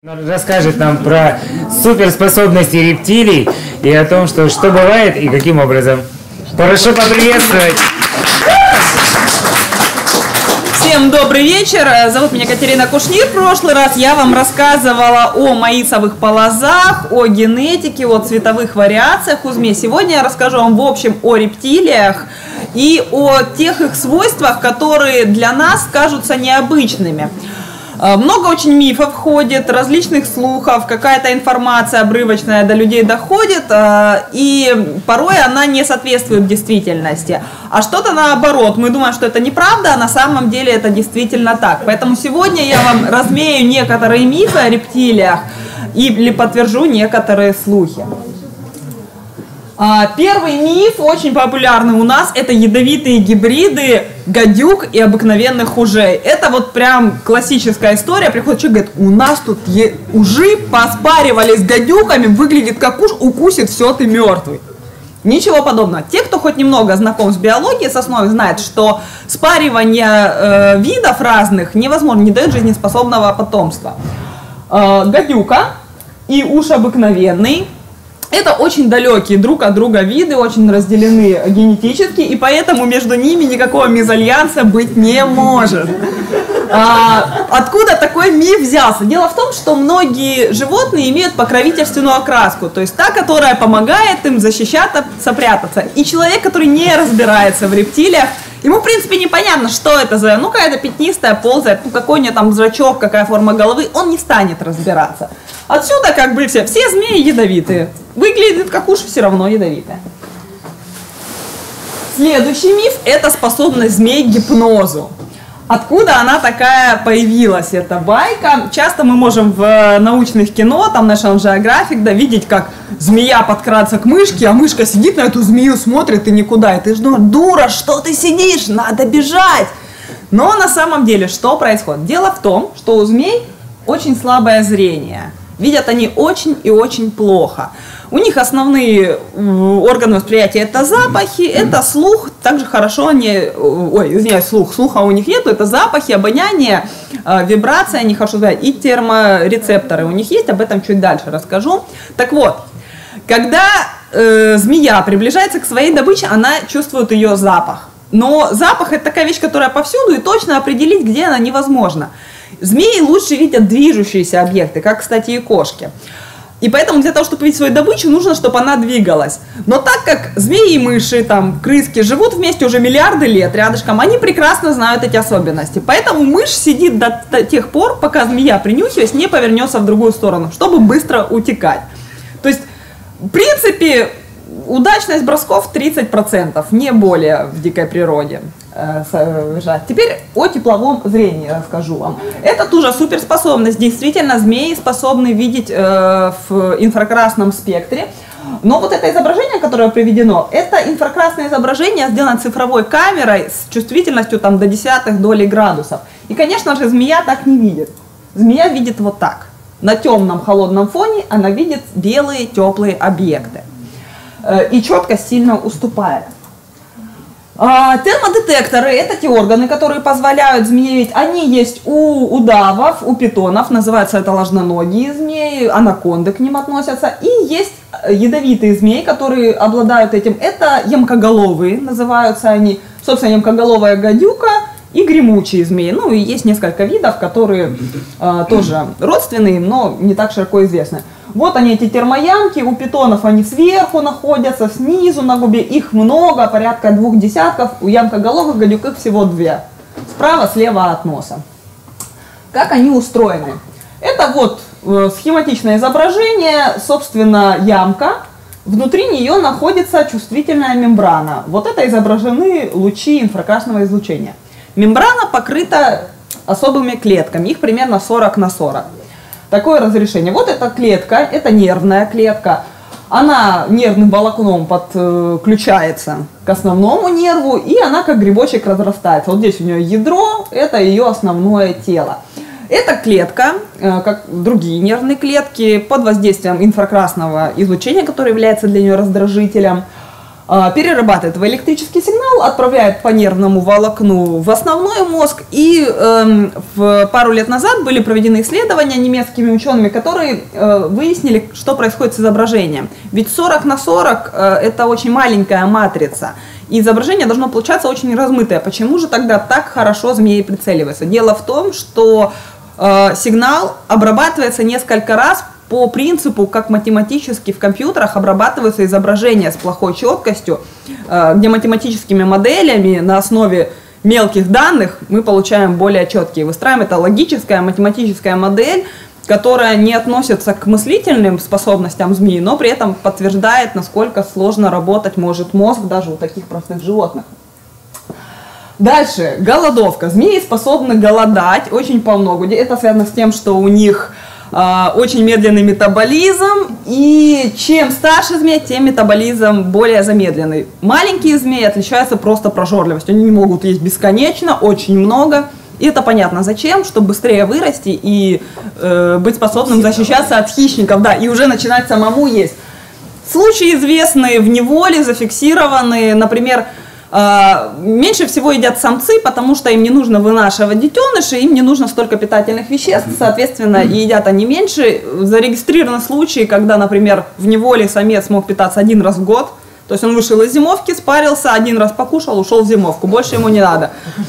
Расскажет нам про суперспособности рептилий и о том, что бывает и каким образом. Прошу поприветствовать. Всем добрый вечер. Зовут меня Катерина Кушнир. В прошлый раз я вам рассказывала о маисовых полозах, о генетике, о цветовых вариациях у змей. Сегодня я расскажу вам в общем о рептилиях и о тех их свойствах, которые для нас кажутся необычными. Много очень мифов ходит, различных слухов, какая-то информация обрывочная до людей доходит, и порой она не соответствует действительности. А что-то наоборот, мы думаем, что это неправда, а на самом деле это действительно так. Поэтому сегодня я вам развею некоторые мифы о рептилиях или подтвержу некоторые слухи. Первый миф, очень популярный у нас, это ядовитые гибриды гадюк и обыкновенных ужей. Это вот прям классическая история. Приходит человек, говорит, у нас тут ужи поспаривались с гадюками, выглядит как уж, укусит, все, ты мертвый. Ничего подобного. Те, кто хоть немного знаком с биологией, с основой, знают, что спаривание видов разных невозможно, не дает жизнеспособного потомства. Гадюка и уж обыкновенный — это очень далекие друг от друга виды, очень разделены генетически, и поэтому между ними никакого мезальянса быть не может. Откуда такой миф взялся? Дело в том, что многие животные имеют покровительственную окраску, то есть та, которая помогает им защищаться, прятаться. И человек, который не разбирается в рептилиях, ему, в принципе, непонятно, что это за, ну, какая-то пятнистая ползает, ну, какой у нее там зрачок, какая форма головы, он не станет разбираться. Отсюда, как бы, все змеи ядовитые. Выглядит как уж, все равно ядовитая. Следующий миф – это способность змей к гипнозу. Откуда она такая появилась, эта байка? Часто мы можем в научных кино, там National Geographic, да, видеть, как змея подкрадется к мышке, а мышка сидит на эту змею, смотрит и никуда. И ты ждешь, дура, что ты сидишь, надо бежать. Но на самом деле что происходит? Дело в том, что у змей очень слабое зрение. Видят они очень и очень плохо. У них основные органы восприятия — это запахи, это слух. Также хорошо они, слуха у них нету, это запахи, обоняние, вибрации они хорошо знают, и терморецепторы у них есть, об этом чуть дальше расскажу. Так вот, когда змея приближается к своей добыче, она чувствует ее запах. Но запах — это такая вещь, которая повсюду, и точно определить, где она, невозможно. Змеи лучше видят движущиеся объекты, как, кстати, и кошки. И поэтому для того, чтобы увидеть свою добычу, нужно, чтобы она двигалась. Но так как змеи и мыши, там, крыски живут вместе уже миллиарды лет рядышком, они прекрасно знают эти особенности. Поэтому мышь сидит до тех пор, пока змея, принюхиваясь, не повернется в другую сторону, чтобы быстро утекать. То есть, в принципе, удачность бросков 30%, не более в дикой природе. Теперь о тепловом зрении расскажу вам. Это тоже суперспособность. Действительно, змеи способны видеть в инфракрасном спектре. Но вот это изображение, которое приведено, это инфракрасное изображение сделано цифровой камерой с чувствительностью там, до десятых долей градусов. И, конечно же, змея так не видит. Змея видит вот так. На темном холодном фоне она видит белые теплые объекты. И четкость сильно уступает. Термодетекторы — это те органы, которые позволяют змее видеть. Они есть у удавов, у питонов, называются это ложноногие змеи, анаконды к ним относятся. И есть ядовитые змеи, которые обладают этим. Это емкоголовые, называются они. Собственно, емкоголовая гадюка и гремучие змеи. Ну и есть несколько видов, которые тоже родственные, но не так широко известны. Вот они, эти термоямки, у питонов они сверху находятся, снизу на губе, их много, порядка 2 десятков, у ямкоголовых гадюк их всего 2, справа, слева от носа. Как они устроены? Это вот схематичное изображение, собственно, ямка, внутри нее находится чувствительная мембрана. Вот это изображены лучи инфракрасного излучения. Мембрана покрыта особыми клетками, их примерно 40 на 40. Такое разрешение. Вот эта клетка, это нервная клетка. Она нервным волокном подключается к основному нерву, и она как грибочек разрастается. Вот здесь у нее ядро, это ее основное тело. Эта клетка, как другие нервные клетки, под воздействием инфракрасного излучения, которое является для нее раздражителем, перерабатывает в электрический сигнал, отправляет по нервному волокну в основной мозг. И пару лет назад были проведены исследования немецкими учеными, которые выяснили, что происходит с изображением. Ведь 40 на 40 это очень маленькая матрица. И изображение должно получаться очень размытое. Почему же тогда так хорошо змеи прицеливаются? Дело в том, что сигнал обрабатывается несколько раз по принципу, как математически в компьютерах обрабатываются изображения с плохой четкостью, где математическими моделями на основе мелких данных мы получаем более четкие. Выстраиваем это логическая математическая модель, которая не относится к мыслительным способностям змеи, но при этом подтверждает, насколько сложно работать может мозг даже у таких простых животных. Дальше, голодовка. Змеи способны голодать очень по многу. Это связано с тем, что у них очень медленный метаболизм, и чем старше змея, тем метаболизм более замедленный. Маленькие змеи отличаются просто прожорливостью. Они не могут есть бесконечно, очень много. И это понятно зачем, чтобы быстрее вырасти и быть способным защищаться от хищников, да, и уже начинать самому есть. Случаи известные в неволе, зафиксированные, например, меньше всего едят самцы, потому что им не нужно вынашивать детенышей, им не нужно столько питательных веществ, соответственно, и едят они меньше. Зарегистрированы случаи, когда, например, в неволе самец мог питаться 1 раз в год, то есть он вышел из зимовки, спарился, 1 раз покушал, ушел в зимовку, больше ему не надо.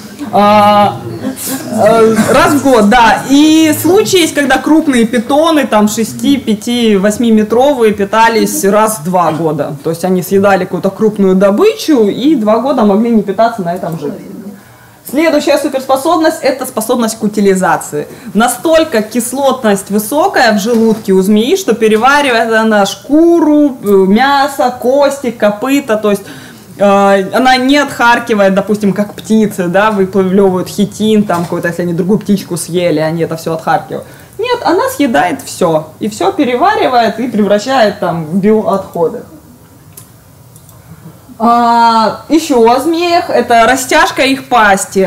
Раз в год, да. И случаи есть, когда крупные питоны, там 6, 5, 8-метровые, питались раз в 2 года. То есть они съедали какую-то крупную добычу и 2 года могли не питаться, на этом жить. Следующая суперспособность – это способность к утилизации. Настолько кислотность высокая в желудке у змеи, что переваривает она шкуру, мясо, кости, копыта, то есть она не отхаркивает, допустим, как птицы, да, выплевывают хитин, там какой-то, если они другую птичку съели, они это все отхаркивают. Нет, она съедает все, и все переваривает и превращает там в биоотходы. Еще о змеях, это растяжка их пасти.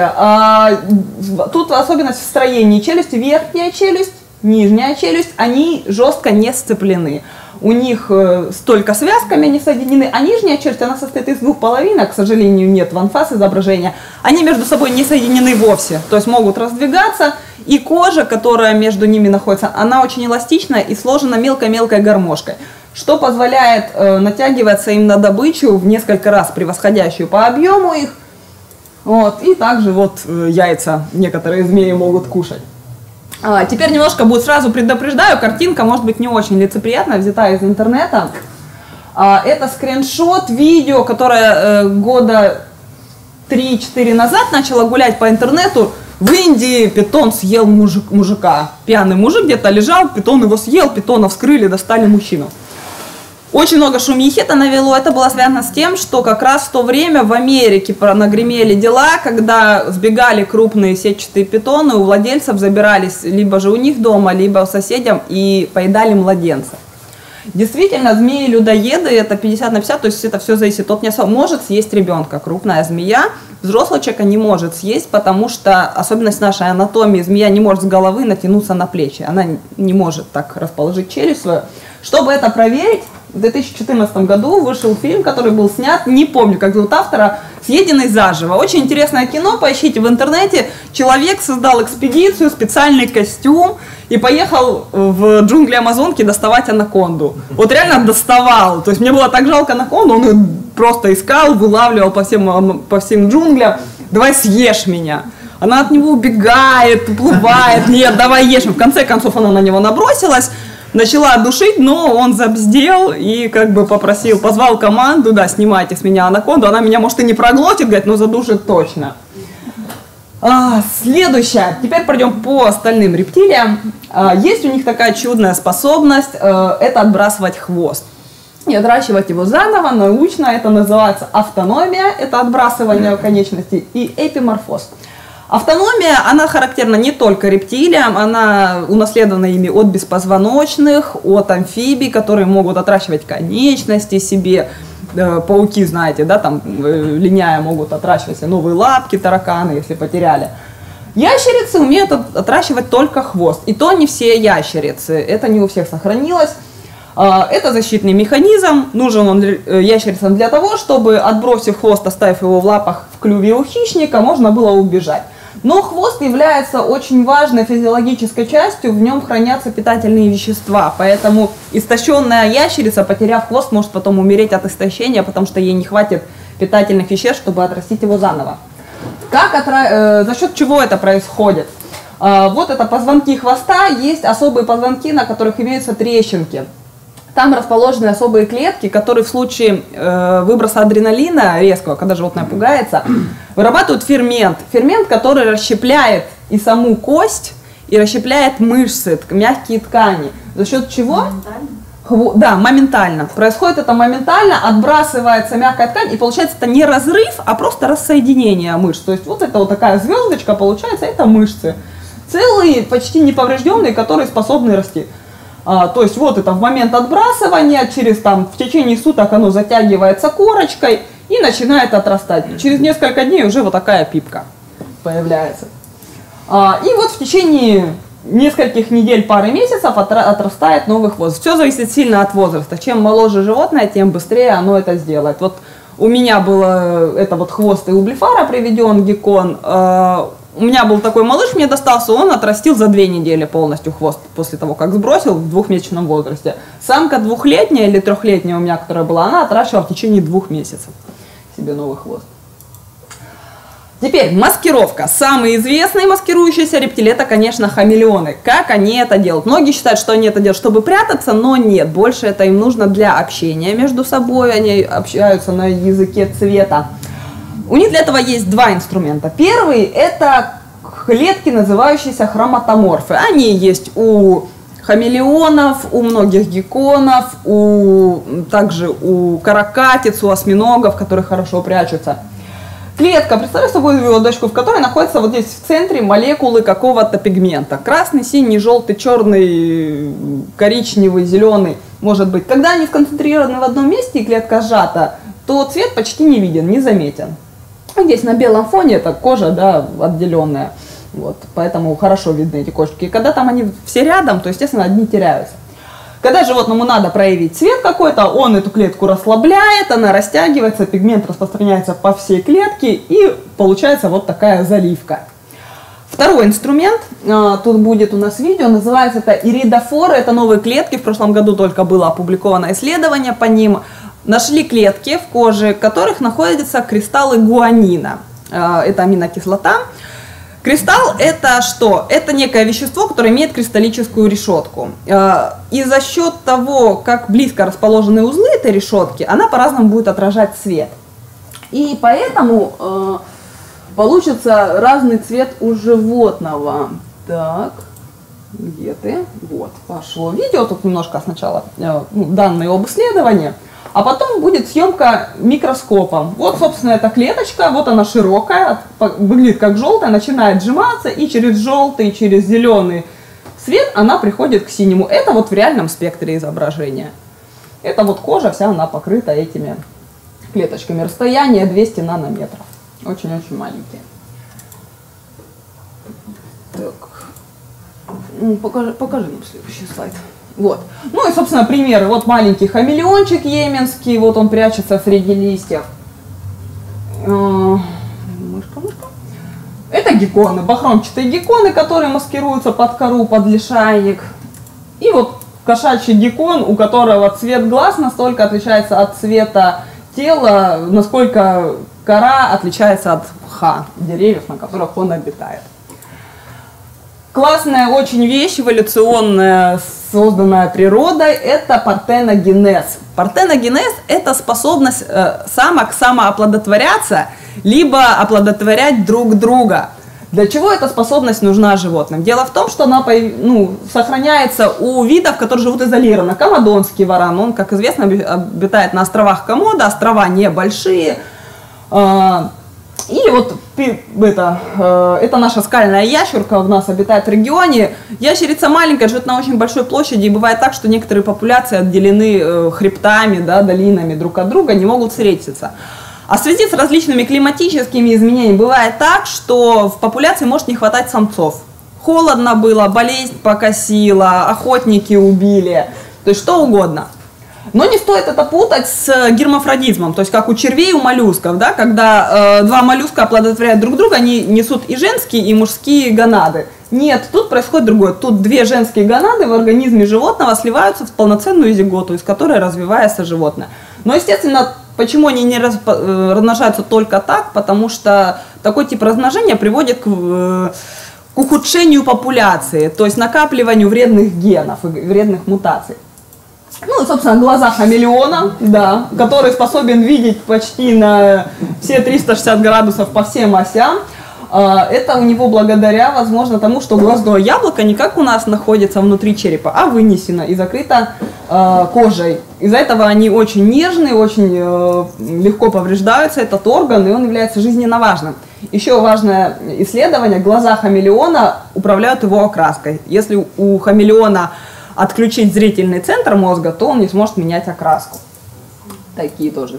Тут особенность в строении челюсти. Верхняя челюсть, нижняя челюсть, они жестко не сцеплены. У них столько связками они соединены, а нижняя челюсть, она состоит из 2 половинок, к сожалению, нет в анфас изображения. Они между собой не соединены вовсе, то есть могут раздвигаться, и кожа, которая между ними находится, она очень эластичная и сложена мелкой-мелкой гармошкой, что позволяет натягиваться им на добычу в несколько раз превосходящую по объему их. Вот, и также вот яйца некоторые змеи могут кушать. Теперь немножко будет, сразу предупреждаю, картинка может быть не очень лицеприятная, взята из интернета. Это скриншот видео, которое года 3-4 назад начало гулять по интернету. В Индии питон съел мужика. Пьяный мужик где-то лежал, питон его съел, питона вскрыли, достали мужчину. Очень много шумихи это навело. Это было связано с тем, что как раз в то время в Америке нагремели дела, когда сбегали крупные сетчатые питоны, у владельцев забирались либо же у них дома, либо у соседям и поедали младенцев. Действительно, змеи-людоеды, это 50 на 50, то есть это все зависит от мяса. Может съесть ребенка крупная змея, взрослого человека не может съесть, потому что особенность нашей анатомии, змея не может с головы натянуться на плечи, она не может так расположить челюсть свою. Чтобы это проверить, в 2014 году вышел фильм, который был снят, не помню, как зовут автора, «Съеденный заживо». Очень интересное кино, поищите в интернете. Человек создал экспедицию, специальный костюм и поехал в джунгли Амазонки доставать анаконду. Вот реально доставал. То есть мне было так жалко анаконду, он ее просто искал, вылавливал по всем джунглям. «Давай съешь меня». Она от него убегает, уплывает. «Нет, давай ешь». В конце концов она на него набросилась. Начала душить, но он забздел и как бы попросил, позвал команду, да, снимайте с меня анаконду, она меня, может, и не проглотит, говорит, но задушит точно. Следующее, теперь пройдем по остальным рептилиям. Есть у них такая чудная способность, это отбрасывать хвост. И отращивать его заново, научно, это называется автономия, это отбрасывание конечностей, и эпиморфоз. Автономия, она характерна не только рептилиям, она унаследована ими от беспозвоночных, от амфибий, которые могут отращивать конечности себе. Пауки, знаете, да, там линяя могут отращивать новые лапки, тараканы, если потеряли. Ящерицы умеют отращивать только хвост, и то не все ящерицы, это не у всех сохранилось. Это защитный механизм, нужен он ящерицам для того, чтобы, отбросив хвост, оставив его в лапах в клюве у хищника, можно было убежать. Но хвост является очень важной физиологической частью, в нем хранятся питательные вещества, поэтому истощенная ящерица, потеряв хвост, может потом умереть от истощения, потому что ей не хватит питательных веществ, чтобы отрастить его заново. За счет чего это происходит? Вот это позвонки хвоста, есть особые позвонки, на которых имеются трещинки. Там расположены особые клетки, которые в случае выброса адреналина резкого, когда животное пугается, вырабатывают фермент. Фермент, который расщепляет и саму кость, и расщепляет мышцы, мягкие ткани. За счет чего? Да, моментально. Происходит это моментально, отбрасывается мягкая ткань, и получается это не разрыв, а просто рассоединение мышц. То есть вот это вот такая звездочка, получается, это мышцы. Целые, почти неповрежденные, которые способны расти. То есть вот это в момент отбрасывания, в течение суток оно затягивается корочкой и начинает отрастать. Через несколько дней уже вот такая пипка появляется. И вот в течение нескольких недель, пары месяцев отрастает новый хвост. Все зависит сильно от возраста. Чем моложе животное, тем быстрее оно это сделает. Вот у меня был хвост и у блефара приведен геккон. У меня был такой малыш, мне достался, он отрастил за 2 недели полностью хвост после того, как сбросил в 2-месячном возрасте. Самка 2-летняя или 3-летняя у меня, которая была, она отращивала в течение 2 месяцев себе новый хвост. Теперь маскировка. Самые известные маскирующиеся рептилии — это, конечно, хамелеоны. Как они это делают? Многие считают, что они это делают, чтобы прятаться, но нет. Больше это им нужно для общения между собой. Они общаются на языке цвета. У них для этого есть 2 инструмента. Первый — это клетки, называющиеся хроматоморфы. Они есть у хамелеонов, у многих гекконов, также у каракатиц, у осьминогов, которые хорошо прячутся. Клетка, представляю собой звездочку, в которой находятся вот здесь в центре молекулы какого-то пигмента. Красный, синий, желтый, черный, коричневый, зеленый, может быть. Когда они сконцентрированы в одном месте и клетка сжата, то цвет почти не виден, не заметен. Здесь на белом фоне это кожа, да, отделенная, вот, поэтому хорошо видны эти кошечки. И когда там они все рядом, то, естественно, одни теряются. Когда животному надо проявить цвет какой-то, он эту клетку расслабляет, она растягивается, пигмент распространяется по всей клетке, и получается вот такая заливка. Второй инструмент, тут будет у нас видео, называется это иридофоры, это новые клетки, в прошлом году только было опубликовано исследование по ним. Нашли клетки в коже, в которых находятся кристаллы гуанина. Это аминокислота. Кристалл — это что? Это некое вещество, которое имеет кристаллическую решетку. И за счет того, как близко расположены узлы этой решетки, она по-разному будет отражать свет. И поэтому получится разный цвет у животного. Так, где ты? Вот, пошло видео. Тут немножко сначала данные об исследовании. А потом будет съемка микроскопом. Вот, собственно, эта клеточка, вот она широкая, выглядит как желтая, начинает сжиматься, и через желтый, через зеленый свет она приходит к синему. Это вот в реальном спектре изображения. Это вот кожа, вся она покрыта этими клеточками. Расстояние 200 нанометров. Очень-очень маленькие. Так. Покажи нам следующий слайд. Вот. Ну и, собственно, примеры. Вот маленький хамелеончик йеменский, вот он прячется среди листьев. Мышка. Это гекконы, бахромчатые гекконы, которые маскируются под кору, под лишайник. И вот кошачий геккон, у которого цвет глаз настолько отличается от цвета тела, насколько кора отличается от мха, деревьев, на которых он обитает. Классная очень вещь, эволюционная, созданная природой, это партеногенез. Партеногенез – это способность самок самооплодотворяться, либо оплодотворять друг друга. Для чего эта способность нужна животным? Дело в том, что она сохраняется у видов, которые живут изолированно. Комодонский варан, он, как известно, обитает на островах Комода, острова небольшие. И вот это наша скальная ящерка, у нас обитает в регионе. Ящерица маленькая, живет на очень большой площади, и бывает так, что некоторые популяции отделены хребтами, да, долинами друг от друга, не могут встретиться. А в связи с различными климатическими изменениями бывает так, что в популяции может не хватать самцов. Холодно было, болезнь покосила, охотники убили. То есть что угодно. Но не стоит это путать с гермафродизмом, то есть как у червей, у моллюсков, да, когда два моллюска оплодотворяют друг друга, они несут и женские, и мужские гонады. Нет, тут происходит другое. Тут две женские гонады в организме животного сливаются в полноценную зиготу, из которой развивается животное. Но, естественно, почему они не размножаются только так? Потому что такой тип размножения приводит к ухудшению популяции, то есть накапливанию вредных генов и вредных мутаций. Ну, собственно, глаза хамелеона, да, который способен видеть почти на все 360 градусов по всем осям. Это у него благодаря, возможно, тому, что глазное яблоко не как у нас находится внутри черепа, а вынесено и закрыто кожей. Из-за этого они очень нежные, очень легко повреждаются, этот орган, и он является жизненно важным. Еще важное исследование, глаза хамелеона управляют его окраской. Если у хамелеона отключить зрительный центр мозга, то он не сможет менять окраску. Такие тоже.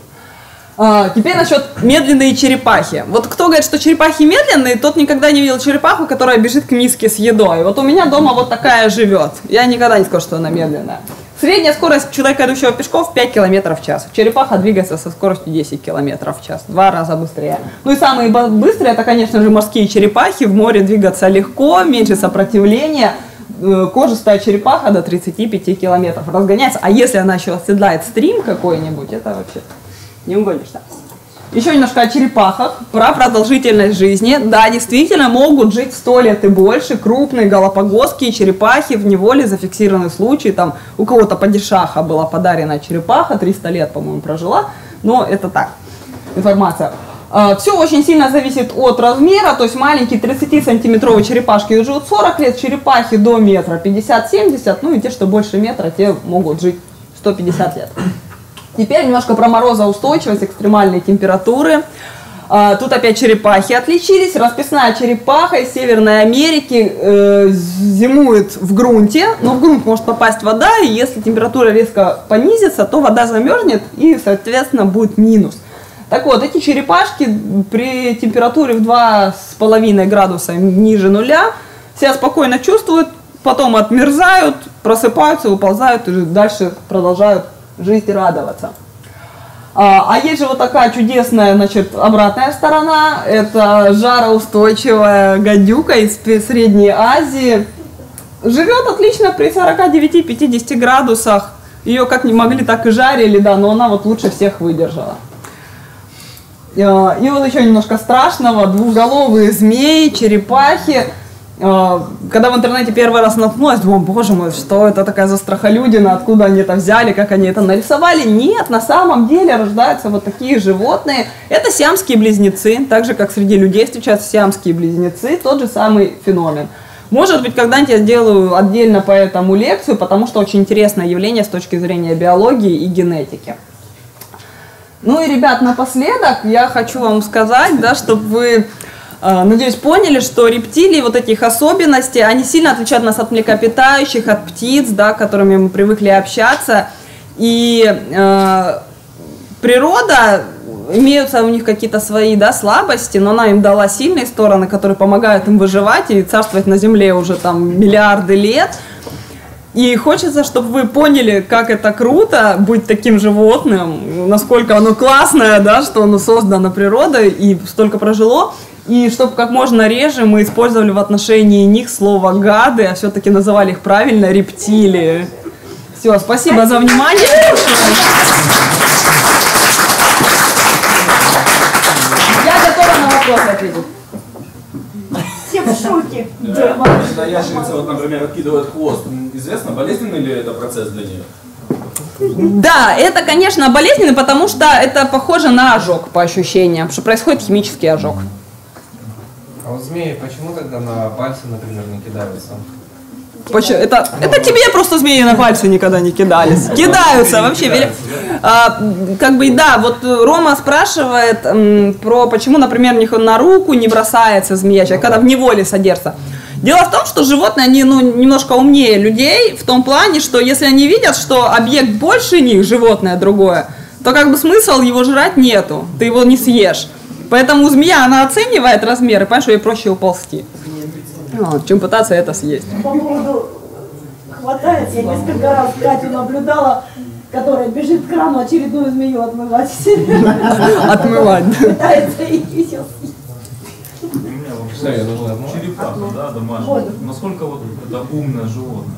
Теперь насчет медленные черепахи. Вот кто говорит, что черепахи медленные, тот никогда не видел черепаху, которая бежит к миске с едой. Вот у меня дома вот такая живет. Я никогда не скажу, что она медленная. Средняя скорость человека, идущего пешком, 5 км в час. Черепаха двигается со скоростью 10 км в час, в 2 раза быстрее. Ну и самые быстрые, это, конечно же, морские черепахи. В море двигаться легко, меньше сопротивления. Кожистая черепаха до 35 километров разгоняется, а если она еще оседлает стрим какой-нибудь, это вообще не угонишься. Еще немножко о черепахах, про продолжительность жизни. Да, действительно, могут жить 100 лет и больше. Крупные галапагосские черепахи, в неволе зафиксированы случаи. Там у кого-то падишаха была подарена черепаха, 300 лет, по-моему, прожила, но это так, информация. Все очень сильно зависит от размера, то есть маленькие 30-сантиметровые черепашки живут 40 лет, черепахи до метра 50-70, ну и те, что больше метра, те могут жить 150 лет. Теперь немножко про морозоустойчивость, экстремальные температуры. Тут опять черепахи отличились. Расписная черепаха из Северной Америки зимует в грунте, но в грунт может попасть вода, и если температура резко понизится, то вода замерзнет и, соответственно, будет минус. Так вот, эти черепашки при температуре в 2,5 градуса ниже нуля себя спокойно чувствуют, потом отмерзают, просыпаются, выползают и дальше продолжают жить и радоваться. А есть же вот такая чудесная, значит, обратная сторона. Это жароустойчивая гадюка из Средней Азии. Живет отлично при 49-50 градусах. Ее как не могли, так и жарили, да, но она вот лучше всех выдержала. И вот еще немножко страшного. Двуголовые змеи, черепахи. Когда в интернете первый раз наткнулась, думаю, боже мой, что это такая за страхолюдина, откуда они это взяли, как они это нарисовали. Нет, на самом деле рождаются вот такие животные. Это сиамские близнецы, так же, как среди людей встречаются сиамские близнецы, тот же самый феномен. Может быть, когда-нибудь я сделаю отдельно по этому лекцию, потому что очень интересное явление с точки зрения биологии и генетики. Ну и, ребят, напоследок я хочу вам сказать, да, чтобы вы... Надеюсь, поняли, что рептилии, вот этих особенностей, они сильно отличают нас от млекопитающих, от птиц, да, с которыми мы привыкли общаться. И природа, имеются у них какие-то свои, да, слабости, но она им дала сильные стороны, которые помогают им выживать и царствовать на Земле уже там миллиарды лет. И хочется, чтобы вы поняли, как это круто быть таким животным, насколько оно классное, да, что оно создано природой и столько прожило. И чтобы как можно реже мы использовали в отношении них слово «гады», а все-таки называли их правильно «рептилии». Все, спасибо за внимание. Я готова на вопросы ответить. Все в шоке. Когда ящерица, вот, например, откидывает хвост, известно, болезненный ли это процесс для нее? Да, это, конечно, болезненно, потому что это похоже на ожог по ощущениям, что происходит химический ожог. А вот змеи почему тогда на пальцы, например, не кидаются? Почему? Это тебе просто змеи на пальцы никогда не кидались. Кидаются вообще. Как бы, да, вот Рома спрашивает про почему, например, на руку не бросается змея, когда в неволе содержится. Дело в том, что животные, они немножко умнее людей в том плане, что если они видят, что объект больше них, животное другое, то как бы смысл его жрать нету, ты его не съешь. Поэтому змея, она оценивает размеры, понимаешь, что ей проще уползти, чем пытаться это съесть. По поводу хватает. Я несколько раз Катю наблюдала, которая бежит к крану очередную змею отмывать. Отмывать, да. Пытается и сейчас. Черепаха, да, домашняя. Насколько вот это умное животное?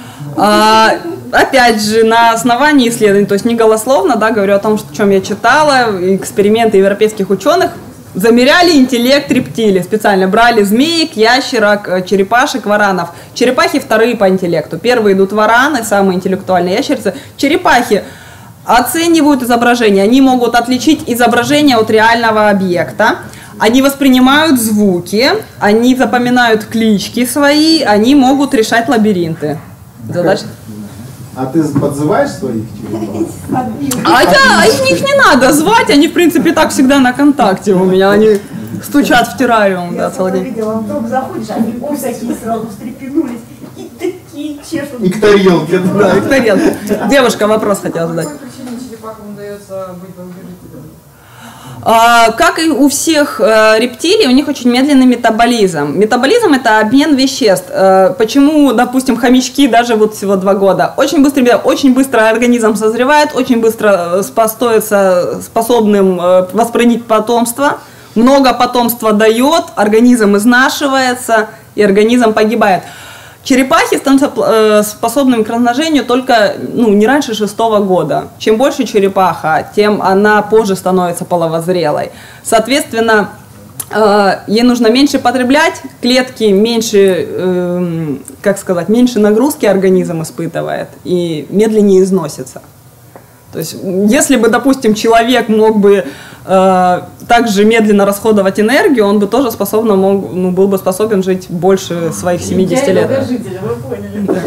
Опять же, на основании исследований, то есть не голословно, да, говорю о том, о чем я читала, эксперименты европейских ученых, замеряли интеллект рептилий, специально брали змеек, ящерок, черепашек, варанов. Черепахи вторые по интеллекту. Первые идут вараны, самые интеллектуальные ящерицы. Черепахи оценивают изображение, они могут отличить изображение от реального объекта. Они воспринимают звуки, они запоминают клички свои, они могут решать лабиринты. Задача. А ты подзываешь своих черепах? А их не надо звать, они в принципе так всегда на контакте у меня, они стучат в террариум, да, целый день. Я видела, вдруг заходишь, они такие сразу встрепенулись и такие чешут. И к тарелке, Да, да. и к тарелке. Девушка вопрос хотела задать. По какой причине черепахам удается быть долгожителями? Как и у всех рептилий, у них очень медленный метаболизм. Метаболизм – это обмен веществ. Почему, допустим, хомячки даже вот всего 2 года? Очень быстро организм созревает, очень быстро становится способным воспринять потомство. Много потомства дает, организм изнашивается, и организм погибает. Черепахи становятся способными к размножению только не раньше 6-го года. Чем больше черепаха, тем она позже становится половозрелой. Соответственно, ей нужно меньше потреблять, клетки меньше, меньше нагрузки организм испытывает и медленнее износится. То есть, если бы, допустим, человек мог бы также медленно расходовать энергию, он бы тоже был бы способен жить больше своих 70 лет. Вы поняли.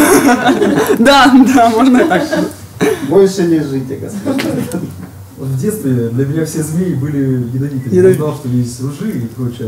Да, можно и так. Больше не жите, господа. Вот в детстве для меня все змеи были ядовитыми. Я знал, что есть ружи и прочее.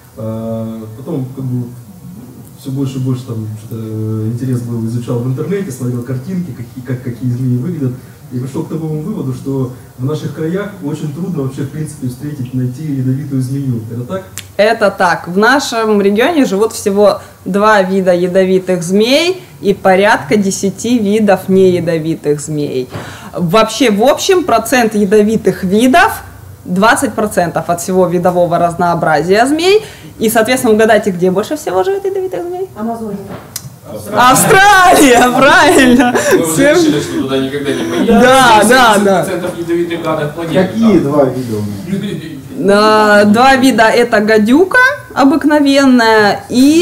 Потом все больше и больше интерес был, изучал в интернете, смотрел картинки, какие змеи выглядят. И пришел к такому выводу, что в наших краях очень трудно вообще в принципе найти ядовитую змею. Это так? Это так. В нашем регионе живут всего 2 вида ядовитых змей и порядка 10 видов неядовитых змей. Вообще, в общем, процент ядовитых видов 20% от всего видового разнообразия змей. И, соответственно, угадайте, где больше всего живет ядовитых змей? Амазония. Австралия, правильно. Мы уже решили, что туда никогда не поедем. Да. 70% ядовитых гадов планеты. Какие 2 вида у них? 2 вида – это гадюка обыкновенная и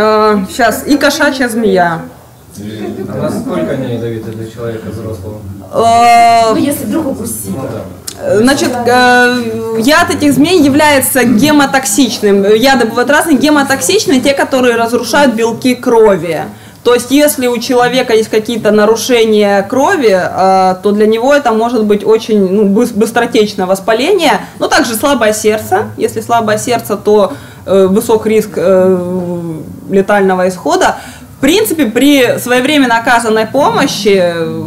и кошачья змея. А насколько они ядовиты для человека взрослого? Ну, если вдруг укусить. Значит, яд этих змей является гемотоксичным. Яды бывают разные, гемотоксичные, те, которые разрушают белки крови. То есть, если у человека есть какие-то нарушения крови, то для него это может быть очень быстротечное воспаление, но также слабое сердце. Если слабое сердце, то высок риск летального исхода. В принципе, при своевременно оказанной помощи,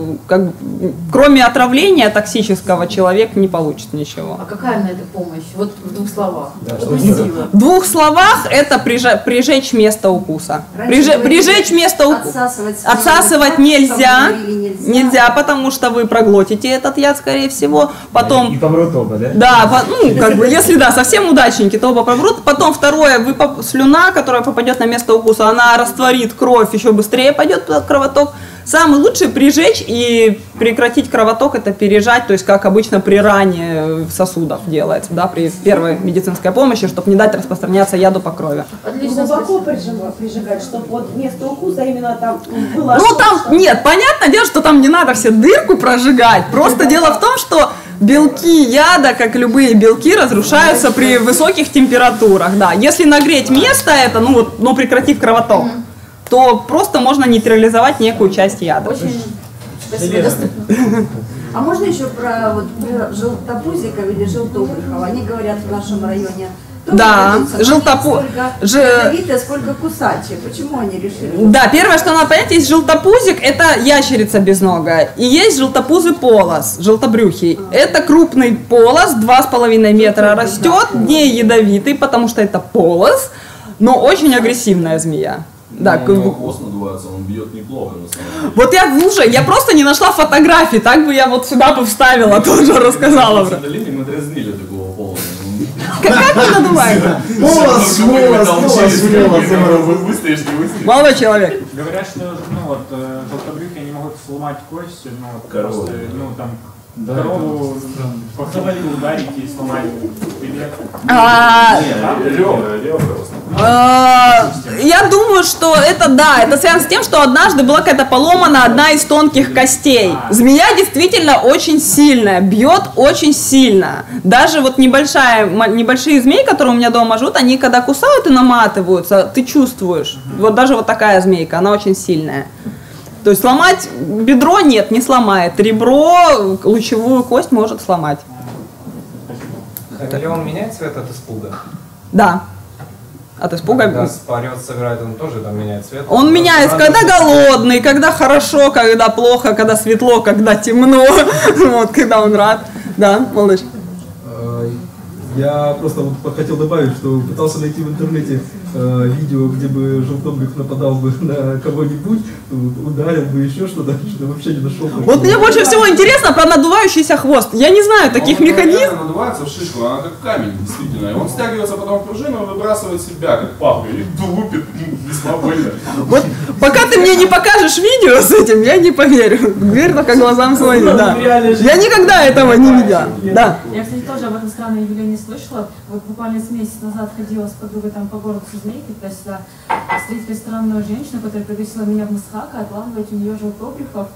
кроме отравления токсического, человек не получит ничего. А какая на это помощь? Вот в 2 словах. В 2 словах это прижечь место укуса. Прижечь место укуса. Отсасывать нельзя. Нельзя, потому что вы проглотите этот яд, скорее всего. Потом... И помрут оба, да? Да, если совсем удачники, то оба помрут. Потом второе, слюна, которая попадет на место укуса, она растворит кровь, еще быстрее пойдет кровоток. Самый лучший прижечь и прекратить кровоток, это пережать, то есть как обычно при ране сосудов делается, да, при первой медицинской помощи, чтобы не дать распространяться яду по крови. Глубоко прижигать, чтобы вот место укуса именно там было. Нет, понятное дело, что там не надо все дырку прожигать, просто дело в том, что белки яда, как любые белки, разрушаются при высоких температурах, да. Если нагреть место это, но прекратив кровоток, то просто можно нейтрализовать некую часть яда. Очень спасибо, доступно. А можно еще про желтопузиков или желтобрюхов? Они говорят в нашем районе. Да, ядовитые, сколько кусачие. Почему они решили? Да, первое, что надо понять, есть желтопузик, это ящерица безногая, и есть желтопузый полос, желтобрюхий. Это крупный полос, 2,5 метра растет, не ядовитый, потому что это полос, но очень агрессивная змея. Да, у него хвост надувается, он бьет неплохо на самом деле. Вот я, слушай, я просто не нашла фотографий, так бы я вот сюда бы вставила, тоже рассказала бы. Мы дразнили такого пола. Как вы надуваете? Молодой человек. Говорят, что желтобрюхи не могут сломать кость, просто, там, корову по хвосту ударить и сломать билет. Я думаю, что это да, это связано с тем, что однажды была какая-то поломана одна из тонких костей. Змея действительно очень сильная, бьет очень сильно. Даже вот небольшие змеи, которые у меня дома живут, они когда кусают и наматываются, ты чувствуешь. Вот даже вот такая змейка, она очень сильная. То есть сломать бедро нет, не сломает. Ребро, лучевую кость может сломать. Хамелеон меняет цвет от испуга? Да. От испуга. Когда спорет, собирает, он тоже там меняет цвет. Он меняется, когда голодный, когда хорошо, когда плохо, когда светло, когда темно. Вот, когда он рад. Да, малыш. Я просто вот хотел добавить, что пытался найти в интернете видео, где бы желтобрюх нападал бы на кого-нибудь, ударил бы еще что-то, что вообще не нашел. Вот мне больше всего интересно про надувающийся хвост. Я не знаю таких механизмов. Он надувается в шишку, она как камень, действительно. И он стягивается потом в пружину и выбрасывает себя, как папу, и лупит весьма больно. Вот пока ты мне не покажешь видео с этим, я не поверю. Верь только глазам своим, да. Я никогда этого не видела. Да. Я, кстати, тоже об этом странном явлении не слышала. Вот буквально с месяц назад ходила с подругой там по городу с змейкой, туда-сюда. Встретила странную женщину, которая пригласила меня в Мусхака отлавливать у нее желтобрюхов.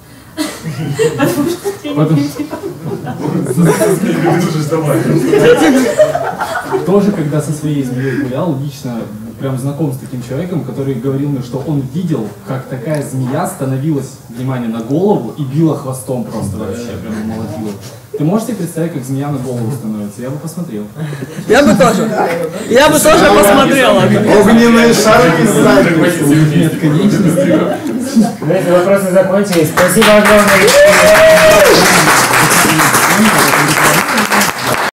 Тоже, когда со своей змеей гулял, лично прям знаком с таким человеком, который говорил мне, что он видел, как такая змея становилась, внимание, на голову и била хвостом просто вообще, прям молотила. Ты можешь себе представить, как змея на голову становится? Я бы посмотрел. Я бы тоже. Я бы тоже посмотрела. Огненные шары сзади. Нет конечности. Вопросы закончились. Спасибо огромное.